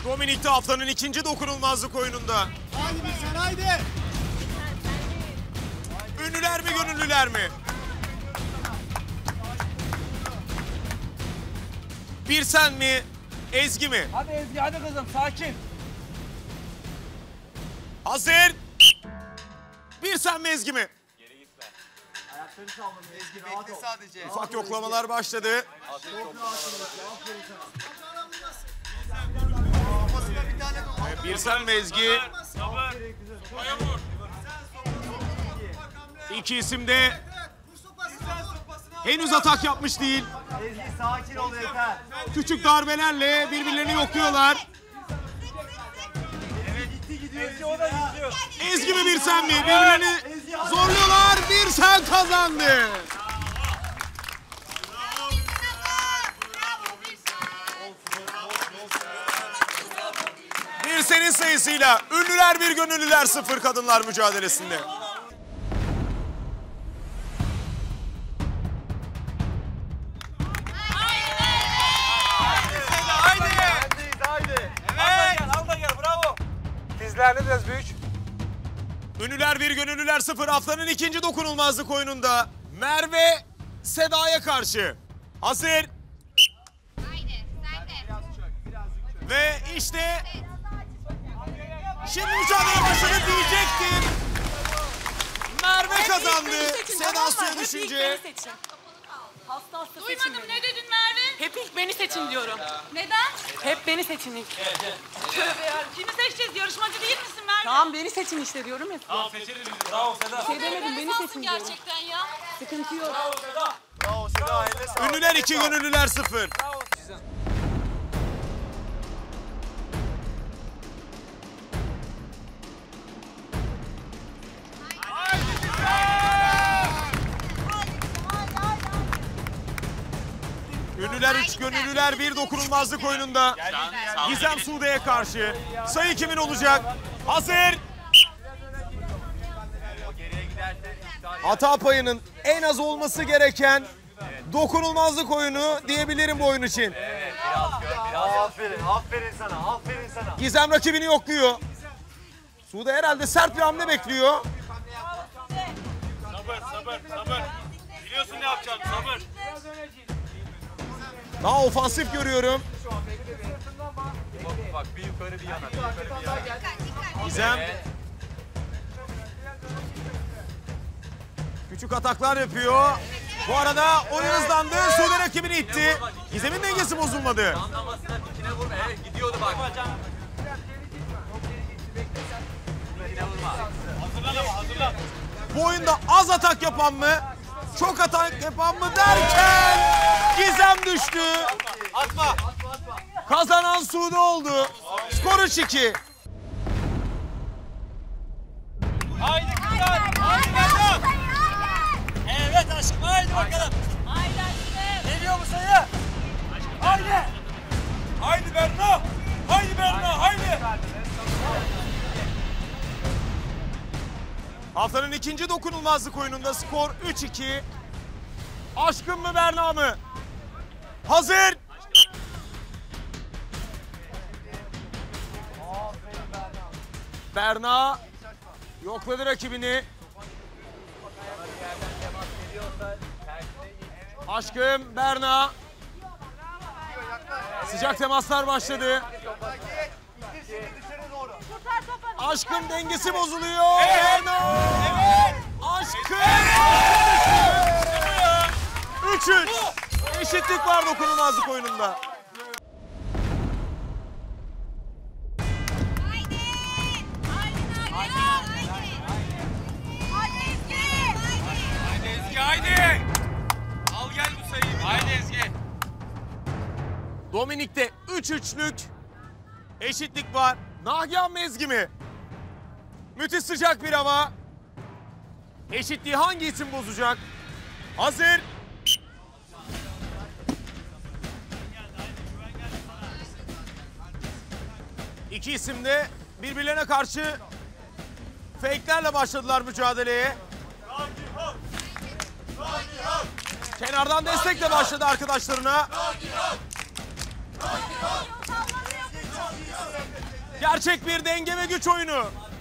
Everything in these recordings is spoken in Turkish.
Dominik'te haftanın ikinci dokunulmazlık oyununda. Haydi bir sen haydi. Ünlüler mi gönüllüler mi? Bir sen mi? Ezgi mi? Hadi Ezgi hadi kızım sakin. Hazır. Bir sen mi Ezgi mi? Ayaklarını sağlam. Ezgi bekle sadece. Ufak yoklamalar başladı. Bir sen mi Ezgi? İki isim de henüz atak yapmış değil. Ezgi sakin ol yeter. Küçük darbelerle birbirlerini yokluyorlar. Gitti gidiyor Ezgi o da gidiyor. Ezgi mi bir sen mi? Birbirlerini zorluyorlar. Bir sen kazandı. Bir senin sayısıyla ünlüler bir gönüllüler 0 kadınlar mücadelesinde. Sizlerle büyük. Ünlüler bir gönüllüler 0 haftanın ikinci dokunulmazlık oyununda Merve Seda'ya karşı. Hazır. Haydi, sen de. Ve işte şimdi mücadele başladı diyecektim. Merve kazandı. Seda suya düşünce. Hasta hasta seçin Duymadım, beni. ne dedin Merve? Hep ilk beni seçin diyorum. Neden? Hep beni seçin ilk. Tövbe ya. Kimi seçeceğiz? Yarışmacı değil misin Merve? Tamam beni seçin işte diyorum ya. Tamam seçelim. Bravo Seda. Bir şey demedim beni seçin diyorum. Gerçekten ya. Sıkıntı yok. Bravo Seda eline sağlık. Ünlüler 2 gönüllüler 0. Ünlüler 3 gönüllüler 1 dokunulmazlık oyununda. Gizem Sude'ye karşı. Sayı kimin olacak? Hazır. Hata payının en az olması gereken dokunulmazlık oyunu diyebilirim bu oyun için. Aferin sana. Gizem rakibini yokluyor. Sude herhalde sert bir hamle bekliyor. Sabır. Biliyorsun ne yapacağını sabır. Daha ofansif görüyorum. Bak bir yukarı bir yana. Gizem. Küçük ataklar yapıyor. Bu arada oyun hızlandı. Sude rakibini itti. Gizem'in dengesi bozulmadı. Anlamasına dikine vurma. Evet gidiyordu bak. Hazırlan. Bu oyunda az atak yapan mı? Çok atak yapan mı derken Gizem düştü. Atma. Kazanan Sude oldu. Skor 3-2. Haydi kızlar. Haydi bakalım. Evet aşkım haydi bakalım. Haydi aşkım. Geliyor mu sayı? Haydi. Haydi Berna. Haydi. Haftanın ikinci dokunulmazlık oyununda skor 3-2. Aşkın mı Berna mı? Hazır. Berna yokladı rakibini. Aşkım Berna. Sıcak temaslar başladı. Aşkım dengesi bozuluyor. Berna. Aşkım. 3-3. Eşitlik var dokunulmazlık oyununda. Haydi. Haydi Ezgi haydi. Al gel bu sayıyı. Haydi Ezgi. Dominik'te 3-3'lük eşitlik var. Nagihan mı Ezgi mi? Müthiş sıcak bir hava. Eşitliği hangi isim bozacak? Hazır. İki isim de birbirlerine karşı fake'lerle başladılar mücadeleye. Kenardan destekle başladı arkadaşlarına. Gerçek bir denge ve güç oyunu.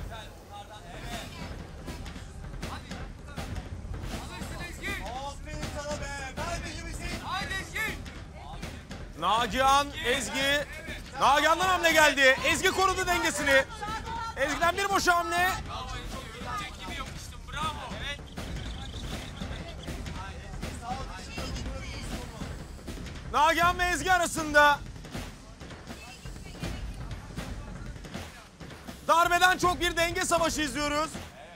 Nagihan, Ezgi. Nagihan'dan hamle geldi. Ezgi korudu dengesini. Ezgi'den bir boş hamle. Nagihan ve Ezgi arasında. Darbeden çok bir denge savaşı izliyoruz.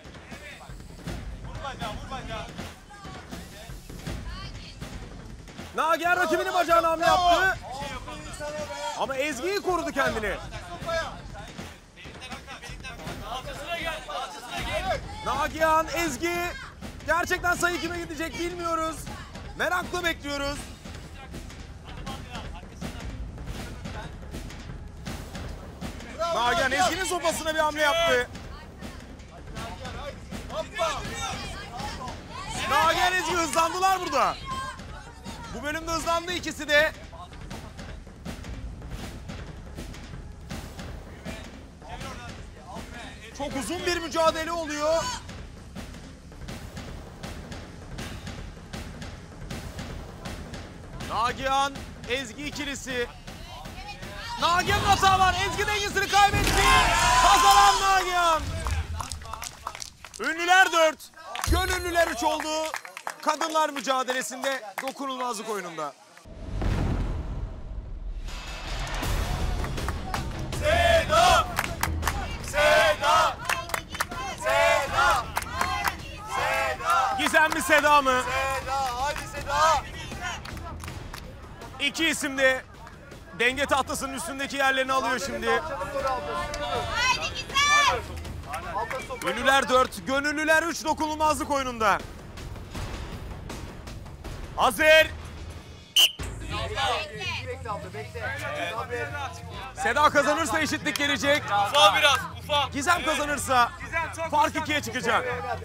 Nagihan rakibinin bacağına hamle yaptı. Ama Ezgi'yi korudu kendini. Nagihan, Ezgi. Gerçekten sayı kime gidecek bilmiyoruz. Merakla bekliyoruz. Nagihan Ezgi'nin sopasına bir hamle yaptı. Nagihan Ezgi hızlandılar burada. Bu bölümde hızlandı ikisi de. Çok uzun bir mücadele oluyor. Nagihan, Ezgi ikilisi. Nagihan'ın hata var. Ezgi dengesini kaybetti. Kazanan Nagihan. Ünlüler 4, gönüllüler 3 oldu. Kadınlar mücadelesinde dokunulmazlık oyununda. Seda! Seda! Seda! Seda! Gizem mi Seda mı? Seda! Hadi Seda! İki isim de denge tahtasının üstündeki yerlerini alıyor şimdi. Haydi güzel. Ünlüler 4, gönüllüler 3 dokunulmazlık oyununda. Hazır. Bekle abla bekle. Seda kazanırsa eşitlik gelecek. Ufal biraz, ufal. Gizem kazanırsa fark 2'ye çıkacak.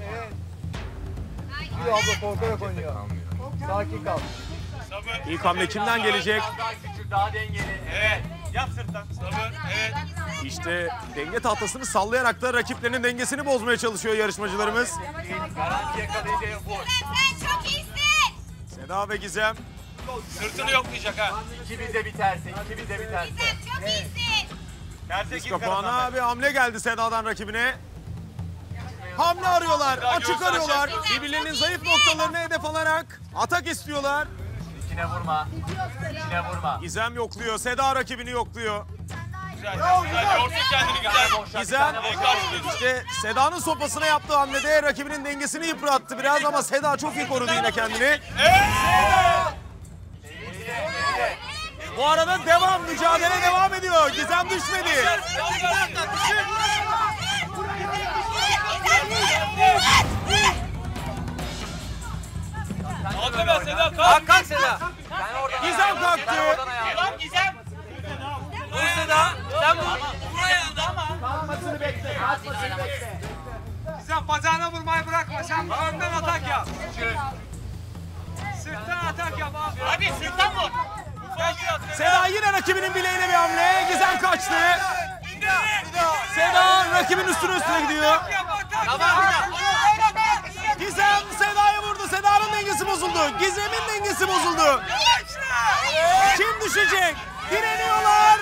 Gidiyor abla korkarak oynuyor. Sakin kal. Sabır. İlk hamle kimden gelecek? Daha küçük, daha dengeli. Evet. Yap sırttan. Sabır. Evet. İşte denge tahtasını sallayarak da rakiplerinin dengesini bozmaya çalışıyor yarışmacılarımız. Garanti yakalayıcı bu. Sen çok iyisin. Seda ve Gizem. Sırtını yoklayacak ha. İki bize biterse, iki bize biterse. Sen çok iyisin. Gerçek ilk Kapağına bir hamle geldi Seda'dan rakibine. Hamle arıyorlar, açık arıyorlar. Birbirlerinin zayıf noktalarını hedef alarak atak istiyorlar. İçine vurma. İçine vurma. Gizem yokluyor, Seda rakibini yokluyor. Güzel, güzel. Yorsun kendini güzel. Gizem işte Seda'nın sopasına yaptığı hamlede rakibinin dengesini yıprattı biraz ama Seda çok iyi korudu yine kendini. Bu arada mücadele devam ediyor. Gizem düşmedi. Kalk be Seda, kalk. Kalk Seda. Gizem kalktı. Kalk Gizem. Vur Seda. Sen vur. Buraya ama. Kalkmasını bekle, kalkmasını bekle. Sen bacağına vurmayı bırakma. Sen önden atak yap. Sırttan atak yap abi. Abi sırttan vur. Seda yine rakibinin bileğine bir hamle. Gizem kaçtı. Seda rakibin üstüne gidiyor. Gizem Seda'ya vurdu. Seda'nın dengesi bozuldu. Gizem'in dengesi bozuldu. Kim düşecek? Direniyorlar.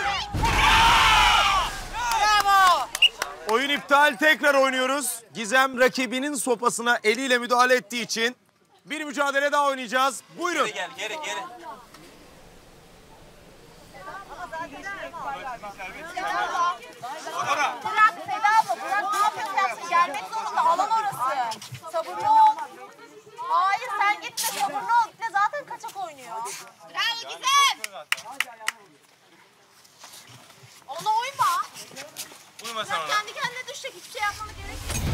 Oyun iptal. Tekrar oynuyoruz. Gizem rakibinin sopasına eliyle müdahale ettiği için bir mücadele daha oynayacağız. Buyurun. Geri geri. Bırak Seda abla, bırak ne yapıyorsun? Gelmek zorunda, alan orası. Sabırlı ol. Hayır sen gitme, sabırlı ol. Gitme zaten kaçak oynuyor. Bravo Gizem. Ona uyma. Uyma sen Sen ona. kendi kendine düşecek, hiçbir şey yapmana gerek yok.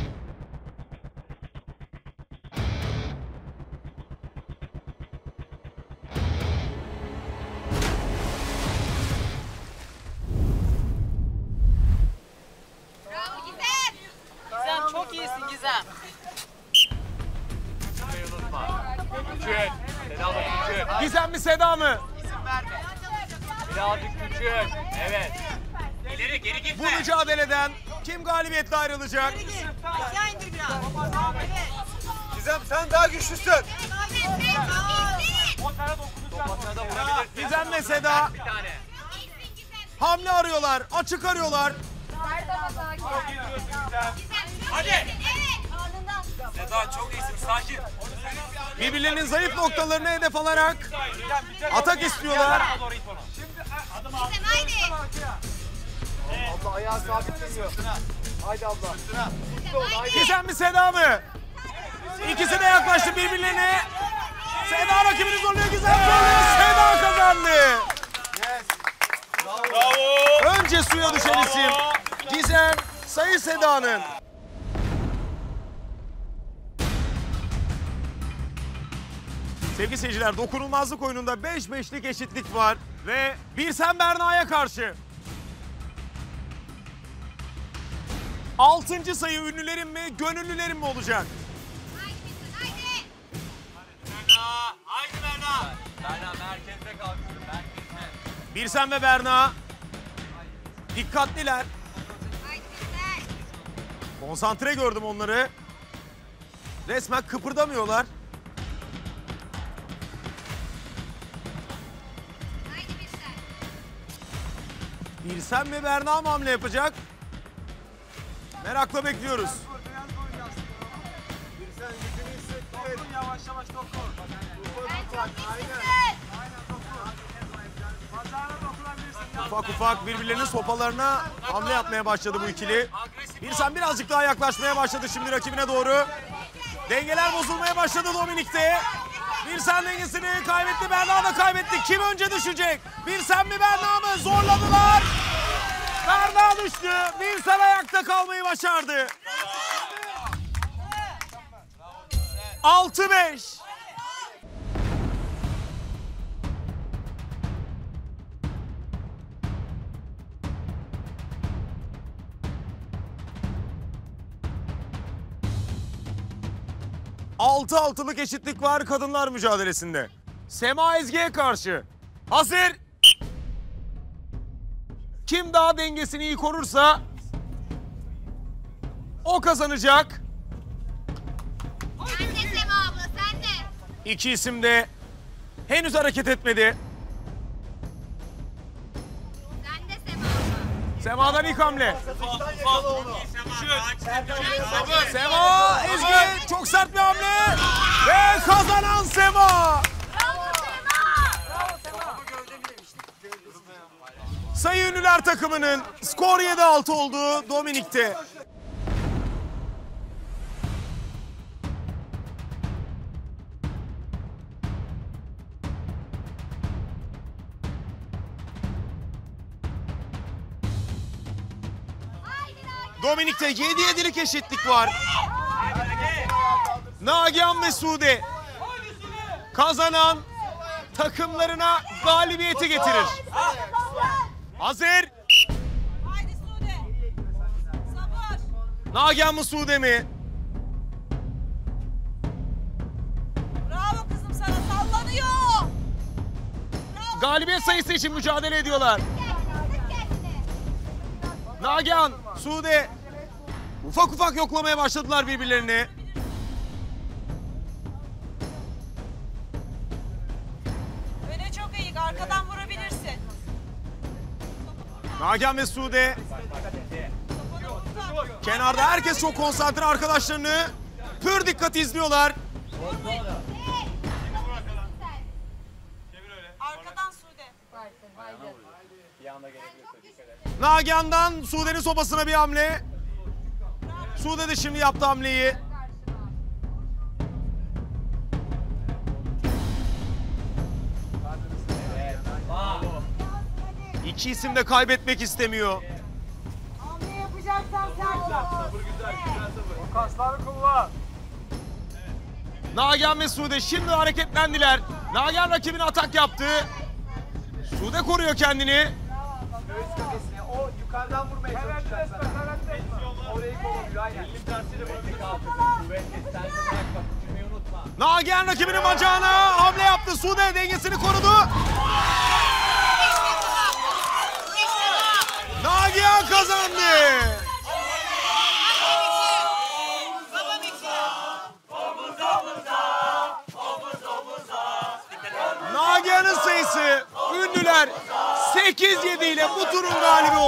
Bravo Gizem. Gizem çok iyisin Gizem. Küçük. Seda abla küçük. Gizem mi Seda mı? Birazcık küçük. Evet. İleri geri Bu gitme. mücadeleden kim galibiyetle ayrılacak? Aşağı indir biraz. Gizem sen daha güçlüsün. Gizem ve Seda Bir tane. hamle arıyorlar, açık arıyorlar. Hadi. Seda çok iyisin. Sakin. Birbirlerinin zayıf noktalarını hedef alarak atak istiyorlar. Abla ayağı sabitleniyor. Haydi abla. Gizem mi Seda mı? İkisi de yaklaştı birbirlerine. Seda rakibini zorluyor, Gizem zorluyor. Seda kazandı. Önce suya düşen isim Gizem, sayı Seda'nın. Sevgili seyirciler, dokunulmazlık oyununda 5-5'lik eşitlik var ve Birsen Berna'ya karşı 6. sayı ünlülerin mi, gönüllülerin mi olacak? Haydi Berna. Berna merkezde kalksın. Merkezde. Birsen ve Berna dikkatliler. Konsantre gördüm onları. Resmen kıpırdamıyorlar. Birsen ve Berna mı hamle yapacak? Merakla bekliyoruz. Yavaş yavaş dokun. Ufak ufak birbirlerinin sopalarına hamle yapmaya başladı bu ikili. Birsen birazcık daha yaklaşmaya başladı şimdi rakibine doğru. Dengeler bozulmaya başladı Dominik'te. Birsen dengesini kaybetti, Berna da kaybetti. Kim önce düşecek? Birsen mi Berna mı? Zorladılar. Berna düştü. Birsen ayakta kalmayı başardı. 6-5. Altı altılık eşitlik var kadınlar mücadelesinde. Sema Ezgi'ye karşı. Hazır. Kim daha dengesini iyi korursa o kazanacak. Sen de Sema abla, sen de. İki isim de henüz hareket etmedi. Sen de Sema abla. Sema'dan ilk hamle. Sabır. Sema, Ezgi çok sert bir hamle. Ve kazanan Sema. Sayı Ünlüler takımının skor 7-6 olduğu Dominik'te. Dominik'te 7-7'lik eşitlik var. Nagihan ve Sude kazanan takımlarına galibiyeti getirir. Hazır. Haydi Sude. Sabır. Nagihan mı Sude mi? Bravo kızım sana, sallanıyor. Bravo. Galibiyet sayısı için mücadele ediyorlar. Nagihan, Sude ufak ufak yoklamaya başladılar birbirlerini. Öne çok iyi, arkadan vurabilirsin. Nagihan ve Sude kenarda herkes çok konsantre, arkadaşlarını pür dikkat izliyorlar. Arkadan Sude. Nagihan'dan Sude'nin sopasına bir hamle. Sude de şimdi yaptı hamleyi. İki isim de kaybetmek istemiyor. Ne yapacaksan sen yap. Kasları kullan. Nagihan ve Sude şimdi hareketlendiler. Nagihan rakibine atak yaptı. Sude koruyor kendini. Göğüs kafesine. O yukarıdan vurmaya çalışacaksın. Orayı kovalıyor. Aynen. Nagihan rakibinin bacağına hamle yaptı. Sude dengesini korudu. Nagihan! sayısı ünlüler 8-7 ile bu turun galibi oldu.